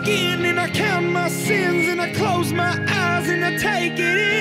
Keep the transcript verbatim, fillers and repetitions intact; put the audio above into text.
skin and I count my sins and I close my eyes and I take it in.